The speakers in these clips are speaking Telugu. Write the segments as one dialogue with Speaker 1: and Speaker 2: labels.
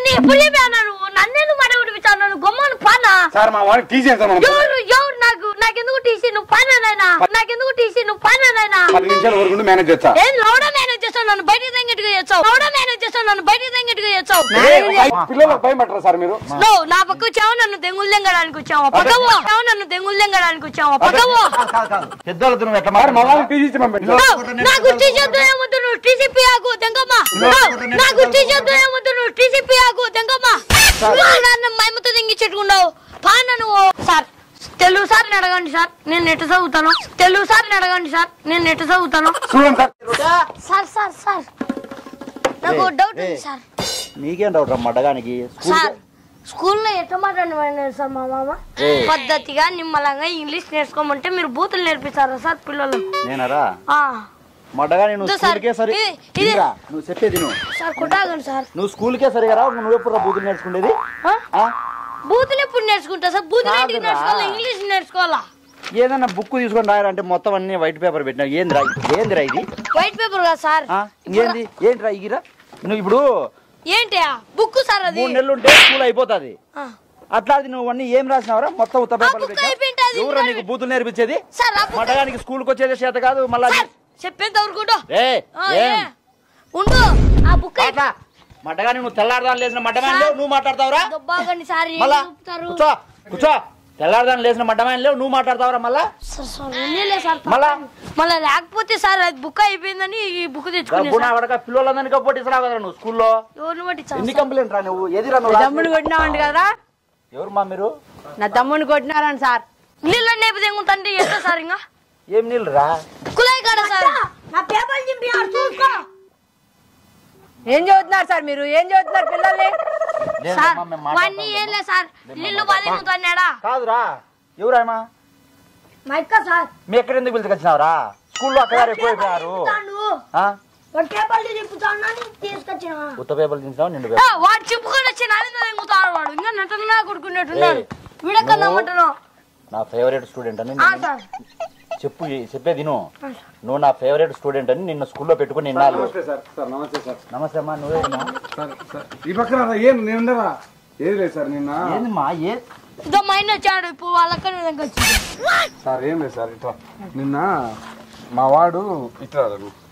Speaker 1: ఎప్పుడు చెప్పాను నువ్వు నన్ను మాట విడిపించాను నువ్వు గొమ్మను పానా
Speaker 2: సార్ మా వాడికి టీసీ
Speaker 1: ఎవరు నాకెందుకు టీసీ నువ్వు పానానైనా నాకెందుకు టీసీ నువ్వు పానానైనా
Speaker 2: 10 నిమిషాల వరకు మేనేజ్ చేస్తా
Speaker 1: ఏం లోడా మేనేజ్ చేస్తావు నన్ను బయటికి తెంగిట్టుగా చేస్తావు లోడా మేనేజ్ చేస్తావు నన్ను బయటికి తెంగిట్టుగా చేస్తావు
Speaker 2: పిల్లలకు భయపడరా సార్ మీరు
Speaker 1: నువ్వు నా పక్క వచ్చావు నన్ను దెంగులు తెంగడానికి వచ్చావు పక్కవో నన్ను దెంగులు తెంగడానికి వచ్చావు పక్కవో
Speaker 3: పెద్దోళ్ళతో నువ్వు ఎట్లా
Speaker 2: మా వాళ్ళని టీసీ పంపించు
Speaker 1: నాకు టీషర్ట్ ఏమొద్దు నువ్వు టీసీపీ ఆగు తెంగమ్మ నాకు టీషర్ట్ ఏమొద్దు నువ్వు టీసీపీ ఆగు తెంగమ్మ నన్ను మైమతో తెంగిచ్చెట్టుకున్నావు పాన నువ్వు సార్ తెలుగు సార్ని అడగండి సార్ నేను నెట్ చదువుతాను తెలుగు సార్ని అడగండి సార్ నేను నెట్ చదువుతాను సార్ సార్ సార్ నాకు డౌట్ ఉంది సార్
Speaker 3: నీకేం డౌట్ రా మడ్డగానికి
Speaker 1: సార్ స్కూల్లో ఎట్లా మాట్లాడిన సార్ మా మామ పద్ధతిగా నిమ్మలంగా ఇంగ్లీష్ నేర్చుకోమంటే మీరు బూతులు నేర్పిస్తారా సార్ పిల్లలు
Speaker 3: నేనరా మడ్డగాని నువ్వు స్కూల్కే సరి నువ్వు చెప్పేది నువ్వు
Speaker 1: సార్ కొట్టాగండి సార్
Speaker 3: నువ్వు స్కూల్కే సరిగా రావు నువ్వు ఎప్పుడు బూతులు నేర్చుకునేది
Speaker 1: బూతులు ఎప్పుడు నేర్చుకుంటా సార్ బూతులు ఏంటికి నేర్చుకోవాలా ఇంగ్లీష్ నేర్చుకోవాలా
Speaker 3: ఏదన్నా బుక్ తీసుకొని రాయాలంటే మొత్తం అన్ని వైట్ పేపర్ పెట్టినా ఏందిరా ఇది
Speaker 1: వైట్ పేపర్ కదా సార్
Speaker 3: ఏంది ఏంటిరా ఇగిరా నువ్వు ఇప్పుడు
Speaker 1: ఏంటి బుక్ సార్ అది
Speaker 3: 3 నెలలు ఉంటే స్కూల్ అయిపోతుంది అట్లా అది నువ్వు అన్ని ఏం రాసినావరా మొత్తం ఉత్త పేపర్లు ఎవరు నీకు బూతులు నేర్పించేది మడ్డగానికి స్కూల్కి వచ్చేది చేత కాదు మళ్ళీ
Speaker 1: చెప్పేంత ఊరుకుంటూ
Speaker 3: ఉండు ఆ బుక్ మడ్డగాని నువ్వు తెల్లారదాని లేచిన మడ్డగాని లేవు నువ్వు మాట్లాడతావురా కూర్చో కూర్చో తెల్లారదాని లేచిన మడ్డగాని లేవు నువ్వు మాట్లాడతావురా మళ్ళా
Speaker 1: మళ్ళా లేకపోతే సార్ అది బుక్ అయిపోయిందని ఈ బుక్ తెచ్చుకున్నా
Speaker 3: పిల్లలందరినీ కొట్టిస్తున్నావు కదా నువ్వు స్కూల్లో ఎన్ని కంప్లైంట్ రా నువ్వు ఎదిరా నువ్వు
Speaker 4: తమ్ముడు కొట్టినావండి కదరా
Speaker 3: ఎవరు మా మీరు
Speaker 4: నా తమ్ముడిని కొట్టినారని సార్
Speaker 1: నీళ్ళు నేపు తెంగుతంటే ఎంత సార్ ఇంకా
Speaker 3: ఏం నీళ్ళు రా
Speaker 1: కులాయి కాడ సార్ నా పేపర్ చింపినాడు చూసుకో
Speaker 4: ఏం చదువుతున్నారు సార్ మీరు ఏం చదువుతున్నారు పిల్లల్ని
Speaker 1: సార్ వాడిని ఏం లేదు సార్ నీళ్ళు బాధేముతున్నాడా
Speaker 3: కాదురా ఎవరాయమా
Speaker 1: మా అక్క సార్
Speaker 3: మీ ఎక్కడ ఎందుకు పిలుచుకొచ్చినావురా స్కూల్లో అక్కగారు ఎక్కువ అయిపోయారు ఉత్త పేపర్లు తీసినావు నిండు
Speaker 1: వాడు చెప్పుకొని వచ్చి నాలుగుతాడు వాడు ఇంకా నటన కొడుకున్నట్టున్నాడు వీడెక్కడమంటాను
Speaker 3: నా ఫేవరెట్ స్టూడెంట్ అని చెప్పేది నువ్వు నా ఫేవరెట్ స్టూడెంట్ అని నిన్న స్కూల్లో పెట్టుకుని నిన్నాళ్ళు నమస్తే అమ్మా నువ్వే
Speaker 1: వచ్చాడు ఇప్పుడు వాళ్ళక్కడ
Speaker 2: సార్ ఏం లేదు సార్ ఇట్లా నిన్న మా వాడు ఇట్లా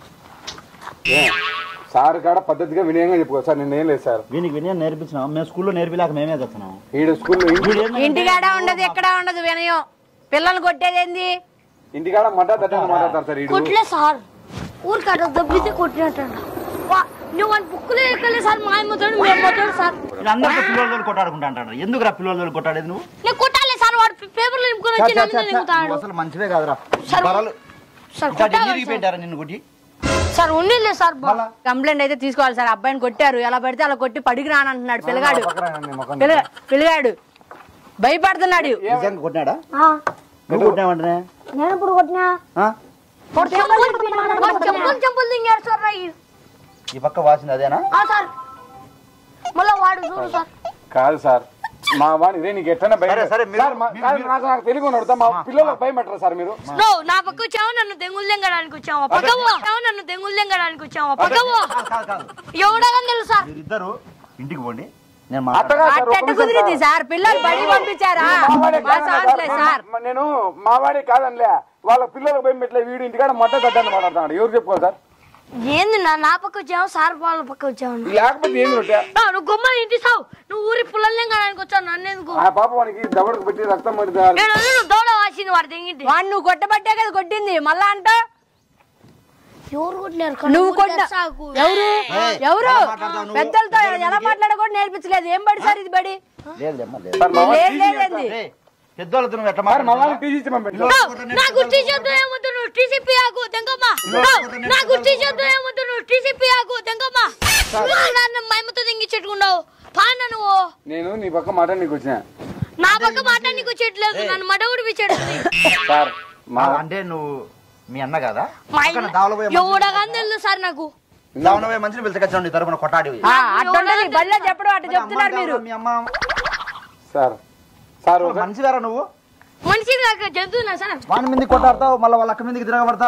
Speaker 2: సార్ కాడ పద్ధతిగా వినయంగా చెప్పుకో సార్ నిన్న ఏం లేదు సార్
Speaker 3: వీనికి వినయం నేర్పించినాం మేము స్కూల్లో నేర్పిలేక మేమే తెస్తున్నాం
Speaker 2: ఈడ స్కూల్లో
Speaker 4: ఇంటికాడ ఉండదు ఎక్కడ ఉండదు వినయం పిల్లలు కొట్టేది ఏంది
Speaker 2: ఇంటికాడ మాట్లాడతారు సార్
Speaker 1: కొట్టలే సార్ ఊరికాడ దబ్బితే కొట్టినట్టు నువ్వు వాళ్ళు బుక్కులు ఎక్కలే సార్ మా అమ్మతోడు మేమవుతాడు సార్
Speaker 3: అందరితో పిల్లలు కొట్టాడుకుంటా అంటాడు ఎందుకు పిల్లలు కొట్టాడేది నువ్వు
Speaker 1: నేను కొట్టాలి సార్ వాడు పేపర్లు నింపుకొని వచ్చి
Speaker 3: అసలు మంచివే కాదురా పెట్టారా నిన్ను కొట్టి
Speaker 1: సార్ ఉండలే సార్
Speaker 4: కంప్లైంట్ అయితే తీసుకోవాలి సార్ అబ్బాయిని కొట్టారు ఎలా పడితే అలా కొట్టి పడికి రానంటున్నాడు పిల్లగాడు భయపడుతున్నాడు
Speaker 3: కొట్టినాడా నువ్వు కొట్టినావంటే
Speaker 1: నేను ఇప్పుడు కొట్టినా చెంపులు తింగారు సార్
Speaker 3: ఈ పక్క వాసింది అదేనా
Speaker 1: సార్ మళ్ళా వాడు చూడు సార్
Speaker 2: కాదు సార్ మా వాడి ఇదే నీకు ఎట్లా నాకు తెలుగు మా పిల్లలకు భయపెట్టరా సార్ మీరు
Speaker 1: నా పక్క వచ్చావు నన్ను దెంగులు తెంగడానికి వచ్చావా పక్కవో నన్ను దెంగులు తెంగడానికి వచ్చావా పక్కవో ఎవడగా తెలుసు సార్
Speaker 3: ఇద్దరు ఇంటికి పోండి
Speaker 4: కుదిరింది సార్ పిల్లలు బడి పంపించారా
Speaker 2: నేను మావాడే కాదనిలే వాళ్ళ పిల్లలకు భయపెట్టలే వీడు ఇంటికాడ మట్ట తడ్డాన్ని మాట్లాడుతున్నాడు ఎవరు చెప్పుకోవాలి సార్
Speaker 1: ఏంది నా పక్క వచ్చావు సార్ వాళ్ళ పక్క వచ్చావు
Speaker 2: లేకపోతే ఏమి
Speaker 1: నువ్వు గొమ్మ ఇంటి సావు నువ్వు ఊరి పుల్లల్ని కాడానికి వచ్చావు నన్ను ఎందుకు
Speaker 2: ఆ పాప వానికి దవడకు పెట్టి రక్తం
Speaker 1: దౌడ వాసింది వాడు తెంగింటి
Speaker 4: వాడు నువ్వు కొట్టబట్టే కదా కొట్టింది మళ్ళా అంట
Speaker 1: ఎవరు కొట్టినారు
Speaker 4: నువ్వు ఎవరు ఎవరు పెద్దలతో ఎలా మాట్లాడకూడదు నేర్పించలేదు ఏం బడి సార్ ఇది బడి లేదండి
Speaker 3: పెద్దోళ్ళతో నువ్వు ఎట్లా
Speaker 1: నాకు టీషర్ట్ ఏమొద్దు నువ్వు టీసీపీ ఆగు తెంగమ్మ నాకు టీషర్ట్ ఏమొద్దు నువ్వు టీసీపీ ఆగు తెంగమ్మ నన్ను మైమతో తెంగిచ్చెట్టుకున్నావు పాన నువ్వు
Speaker 2: నేను నీ పక్క మాట నీకు వచ్చిన
Speaker 1: నా పక్క మాట నీకు వచ్చేట్లేదు నన్ను మడ ఉడిపించాడు
Speaker 3: అంటే నువ్వు మీ అన్న కదా
Speaker 1: ఎవడగాని తెలుసు సార్ నాకు
Speaker 3: మంచిని పిలిచి తరపున కొట్టాడి
Speaker 4: బళ్ళ చెప్పడం అటు చెప్తున్నారు మీరు
Speaker 3: మీ అమ్మ
Speaker 2: సార్ సార్
Speaker 3: మనిషిగారా నువ్వు
Speaker 1: మనిషి జంతువునా సార్
Speaker 3: వాని మీదకి కొట్టాడతావు మళ్ళీ వాళ్ళ అక్క మీదకి తిరగబడతావు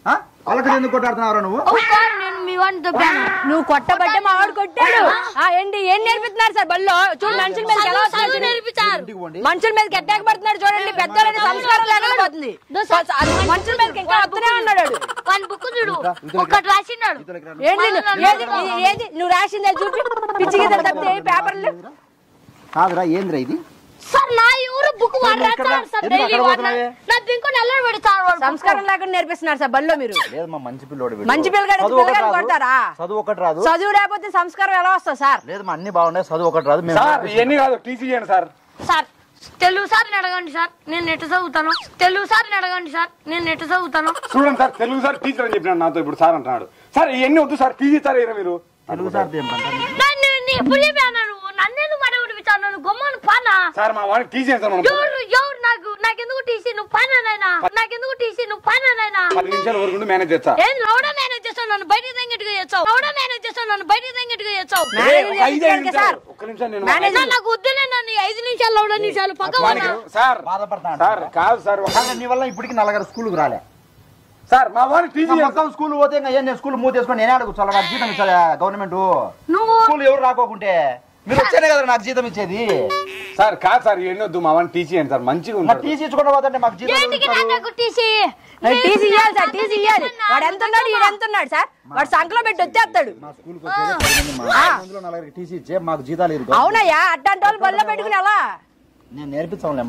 Speaker 3: వాళ్ళకి ఎందుకు కొట్టాడుతున్నావు నువ్వు?
Speaker 1: నేను మీ వాడిని తప్పాను.
Speaker 4: నువ్వు కొట్టబట్టే మా వాడు కొట్టాడు. ఏంటి ఏం నేర్పిస్తున్నారు సార్ బల్లో? చూడు మనుషుల మీద ఎలా వస్తున్నారు,
Speaker 1: నేర్పించారు.
Speaker 4: మనుషుల మీద ఎట్టాక పడుతున్నాడు చూడండి. పెద్దవాళ్ళని సంస్కారం లేకుండా పోతుంది. మనుషుల మీద ఇంకా వస్తూనే ఉన్నాడు.
Speaker 1: వాని బుక్ చూడు, ఒక్కటి రాసినాడు.
Speaker 4: ఏది నువ్వు రాసిందే చూపి. పిచ్చి గీతలు తప్పితే పేపర్లు
Speaker 3: కాదురా, ఏంద్రా ఇది?
Speaker 1: సార్ నా ఎవరు బుక్ వాడతారు సార్, డైలీ వాడతారు. నా దింకు నెల్లలు పెడతారు.
Speaker 4: సంస్కారం లేకుండా నేర్పిస్తున్నారు సార్ బల్లో మీరు.
Speaker 3: లేదు మా మంచి పిల్లోడు.
Speaker 4: మంచి పిల్లగాడు కొడతారా?
Speaker 3: చదువు ఒకటి రాదు.
Speaker 4: చదువు లేకపోతే సంస్కారం ఎలా వస్తుంది సార్?
Speaker 3: లేదు మా అన్ని బాగున్నాయి, చదువు ఒకటి రాదు.
Speaker 2: సార్ ఇవన్నీ కాదు, టీసీ చేయండి సార్.
Speaker 1: సార్ తెలుగు సార్ అడగండి సార్, నేను ఎట్టు చదువుతాను. తెలుగు సార్ అడగండి సార్, నేను ఎట్టు చదువుతాను.
Speaker 2: చూడండి సార్, తెలుగు సార్ టీచర్ అని చెప్పినాడు నాతో, ఇప్పుడు సార్ అంటున్నాడు. సార్ ఇవన్నీ వద్దు సార్, టీసీ సార్ అయినా మీరు.
Speaker 3: తెలుగు సార్
Speaker 1: ఎప్పుడు చెప్పాను నువ్వు నన్నెందుకు మాట విడిపించాను? గొమ్మను పానా
Speaker 2: సార్ మా వాడికి టీసీ సార్.
Speaker 1: ఎవరు నాకెందుకు టీసీ? నువ్వు పానానైనా నాకెందుకు టీసీ? నువ్వు పానానైనా
Speaker 2: 10 నిమిషాల వరకు మేనేజ్ చేస్తా.
Speaker 1: ఏం లౌడా మేనేజ్ చేస్తావు? నన్ను బయటికి తెంగట్టుగా చేస్తావు. లౌడా మేనేజ్ చేస్తావు, నన్ను బయటికి తెంగట్టుగా చేస్తావు.
Speaker 2: ఒక్క నిమిషం నేను
Speaker 1: నాకు వద్దులే, నన్ను 5 నిమిషాలు లౌడా నిమిషాలు పక్క
Speaker 2: సార్
Speaker 3: బాధపడతాను
Speaker 2: సార్. కాదు సార్,
Speaker 3: నీ వల్ల ఇప్పటికి 4 స్కూల్కి రాలే
Speaker 2: సార్. మా వాడికి టీసీ
Speaker 3: మొత్తం స్కూల్ పోతే ఇంకా నేను స్కూల్ మూవ్ చేసుకొని నేనే అడుగు చాలా నాకు జీతం ఇచ్చా గవర్నమెంట్.
Speaker 1: నువ్వు
Speaker 3: స్కూల్ ఎవరు రాకోకుంటే మీరు వచ్చానే కదా నాకు జీతం ఇచ్చేది.
Speaker 2: సార్ కాదు సార్, ఇవన్నీ వద్దు, మా వాడిని టీసీ అని సార్ మంచిగా ఉంటాడు.
Speaker 3: టీసీ ఇచ్చుకుంటా పోతుంటే మాకు జీతం
Speaker 4: టీసీ ఇవ్వాలి సార్, టీసీ ఇవ్వాలి. వాడు ఎంత ఉన్నాడు, ఈడు ఎంత ఉన్నాడు సార్? వాడు సంఖ్యలో పెట్టి వచ్చేస్తాడు.
Speaker 3: మా స్కూల్కి వచ్చేది 4 టీసీ ఇచ్చే మాకు జీతాలు ఇరు.
Speaker 4: అవునయ్యా, అట్లాంటి వాళ్ళు బల్ల పెట్టుకుని ఎలా
Speaker 3: నేను నేర్పించాంలే.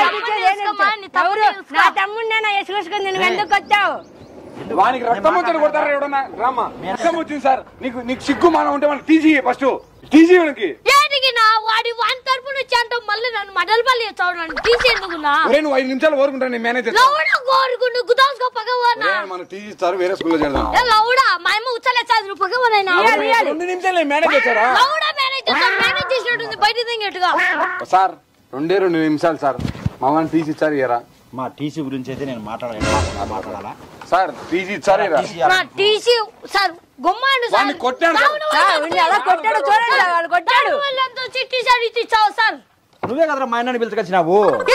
Speaker 4: నా తమ్ముడినేనా ఎసుకొసుకొని నువ్వు ఎందుకు వచ్చావు?
Speaker 2: వానికి రక్తం వచ్చి కొడతారా ఎవడన్నా? రామా రక్తం వచ్చింది సార్. నీకు సిగ్గు మానం ఉంటే మనకి టీసీ ఫస్ట్ టీసీ వానికి.
Speaker 1: వాడి వాని తరపు నుంచి అంటే మళ్ళీ నన్ను మడల్ పల్లి చూడండి. టీసీ ఎందుకున్నా?
Speaker 2: నువ్వు 5 నిమిషాలు వరకుంటా నేను మేనేజ్ మన టీసీ ఇస్తారు, వేరే స్కూల్లో చేద్దాం.
Speaker 1: లౌడా మా అమ్మ ఉచ్చలేసాది, నువ్వు పగవనైనా
Speaker 2: 2 నిమిషాలు నేను మేనేజ్ చేస్తారా?
Speaker 1: లౌడా మేనేజ్ చేసినట్టుంది బయట తెంగట్టుగా.
Speaker 2: సార్ 2 నిమిషాలు సార్, మా వాడిని టీసీ ఇచ్చారు ఇయరా.
Speaker 3: మా టీసీ గురించి అయితే నేను మాట్లాడాలా
Speaker 2: సార్? టీసీ ఇచ్చారు
Speaker 1: టీసీ సార్ గొమ్మాడు సార్.
Speaker 2: కొట్టాడు
Speaker 4: ఎలా కొట్టాడు చూడండి. వాడు కొట్టాడు.
Speaker 1: చిట్టి సార్ ఇచ్చి ఇచ్చావు సార్.
Speaker 3: నువ్వే కదరా మా ఆయనని పిలుచుకొచ్చినావు.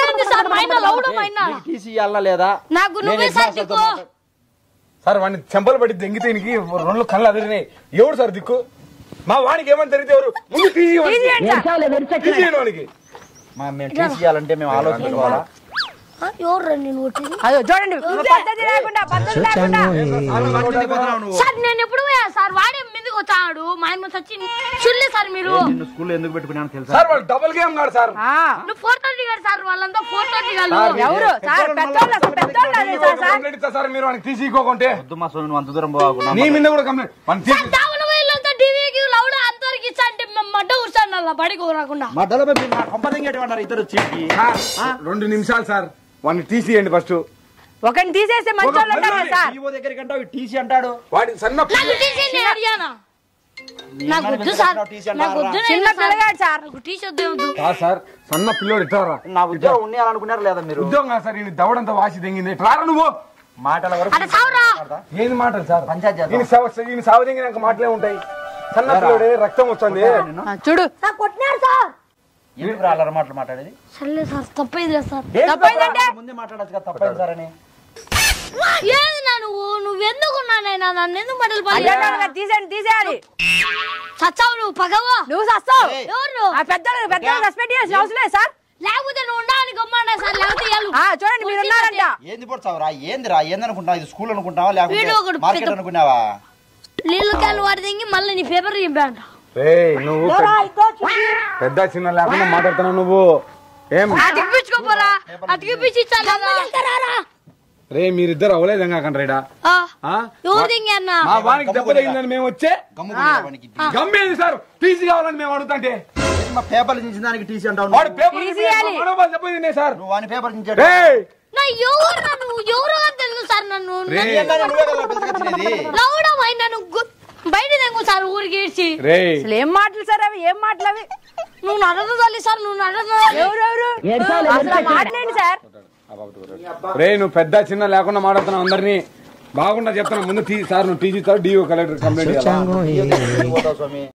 Speaker 3: టీసీ ఇవ్వాలా లేదా?
Speaker 1: నాకు నువ్వే సార్ దిక్కు.
Speaker 2: సార్ వాడిని చెంపలు పట్టి దెంగితే 2 కళ్ళు అదిరినాయి. ఎవడు సార్ దిక్కు? మా వానికి ఏమని జరిగితే ఎవరు ముందు టీసీ వానికి
Speaker 3: మేము టీసీ ఇవ్వాలంటే మేము ఆలోచించుకోవాలా?
Speaker 1: ఎవరు నేను కొట్టింది?
Speaker 4: అదో చూడండి, పద్ధతి లేకుండా
Speaker 1: సార్ నేను ఎప్పుడు సార్ వాడే మీదకి వచ్చాడు. మా అమ్మ సచ్చి చూడలే సార్ మీరు.
Speaker 3: స్కూల్ ఎందుకు పెట్టుకున్నాను తెలుసా?
Speaker 2: సార్ వాళ్ళు డబుల్ గేమ్ కాదు సార్.
Speaker 1: నువ్వు 430 గారు సార్, వాళ్ళంతా 430 గారు.
Speaker 4: ఎవరు సార్?
Speaker 2: పెద్దోళ్ళు సార్. మీరు వానికి టీసీ ఇవ్వకుంటే
Speaker 3: వద్దు మా సోను, అంత దూరం పోకు.
Speaker 2: నీ మీద కూడా కంప్లైంట్.
Speaker 1: టీవీకి లౌడా అంతవరకు ఇచ్చా అంటే మడ్డ కూర్చాను అలా బడికి రాకుండా.
Speaker 3: మధ్యలో కంపదంగేటమన్నారు ఇద్దరు వచ్చి.
Speaker 2: 2 నిమిషాలు సార్, వాడిని టీసీ ఇవ్వండి ఫస్ట్.
Speaker 4: ఒకరిని తీసేస్తే మంచి వాళ్ళు ఉంటారు సార్.
Speaker 3: దగ్గరికి అంటావు టీసీ అంటాడు.
Speaker 2: వాడి సన్న
Speaker 4: చిన్న పిల్లగాడు సార్.
Speaker 2: సార్ సన్న పిల్లోడు ఇస్తారా?
Speaker 3: నా ఉద్యోగం ఉండాలనుకున్నారు లేదా మీరు?
Speaker 2: ఉద్యోగం కాదు సార్, ఈ దవడంతా వాసి తెంగింది. రారా నువ్వు
Speaker 3: మాటల వరకు
Speaker 2: ఏది మాటలు సార్?
Speaker 3: పంచాయతీ
Speaker 2: ఈయన సాగు తెంగినాక మాటలే ఉంటాయి. సన్న పిల్లోడే రక్తం వస్తుంది
Speaker 4: చూడు.
Speaker 1: కొట్టినారు సార్.
Speaker 3: ఎందుకు రాళ్ళ మాటలు మాట్లాడేది?
Speaker 1: సర్లే సార్, తప్పైంది సార్.
Speaker 3: ముందే మాట్లాడచ్చు కదా తప్పైంది సార్ అని.
Speaker 1: ఏది నువ్వెందుకున్నానైనా నన్ను ఎందుకు మడలు
Speaker 4: తీసేయాలి.
Speaker 1: చచ్చావు నువ్వు పగవా.
Speaker 4: నువ్వు చస్తావు.
Speaker 1: ఎవరు?
Speaker 4: పెద్దలు రెస్పెక్ట్ చేయాల్సిన అవసరం లేదు సార్.
Speaker 1: లేకపోతే నువ్వు ఉండాలని గమ్మన్నా సార్. లేకపోతే
Speaker 4: చూడండి మీరు ఉన్నారంట.
Speaker 3: ఏంది పడతావురా? ఏందిరా? ఏందనుకుంటావు? ఇది స్కూల్ అనుకుంటావా లేకపోతే మార్కెట్ అనుకున్నావా?
Speaker 1: నీళ్ళు క్యాన్ వాడి దింగి మళ్ళీ నీ పేపర్ చింపాంట.
Speaker 2: నువ్వు పెద్ద చిన్న లేకుండా మాట్లాడుతున్నావు నువ్వు. ఏం
Speaker 1: అతికిపించుకోపోరా? అతికిపించి ఇచ్చాను.
Speaker 2: రే మీరిద్దరు అవలేదు కాకండ్రేడా.
Speaker 1: ఎవరు దింగన్నా?
Speaker 2: మా వానికి దెబ్బ తగిలిందని మేము వచ్చే గమ్మేది సార్. టీసీ కావాలని మేము అడుగుతుంటే
Speaker 3: పేపర్లు చించిన దానికి టీసీ అంటావు.
Speaker 2: వాడు పేపర్ దెబ్బ తిన్నాయి సార్.
Speaker 3: నువ్వు వాని పేపర్ చించాడు.
Speaker 1: నువ్వు ఎవరు అని తెలుసు సార్. నన్ను బయట తెంగు సార్ ఊరికి ఏడ్చి.
Speaker 4: అసలు ఏం మాటలు సార్ అవి? ఏం మాటలు అవి?
Speaker 1: నువ్వు నడదు తల్లి సార్. నువ్వు నడదు.
Speaker 4: ఎవరెవరు మాట్లాడండి సార్.
Speaker 2: రే నువ్వు పెద్ద చిన్న లేకుండా మాట్లాడుతున్నావు అందరినీ. బాగుండా చెప్తున్నా ముందు సార్. నువ్వు TC sir DO collector complaint.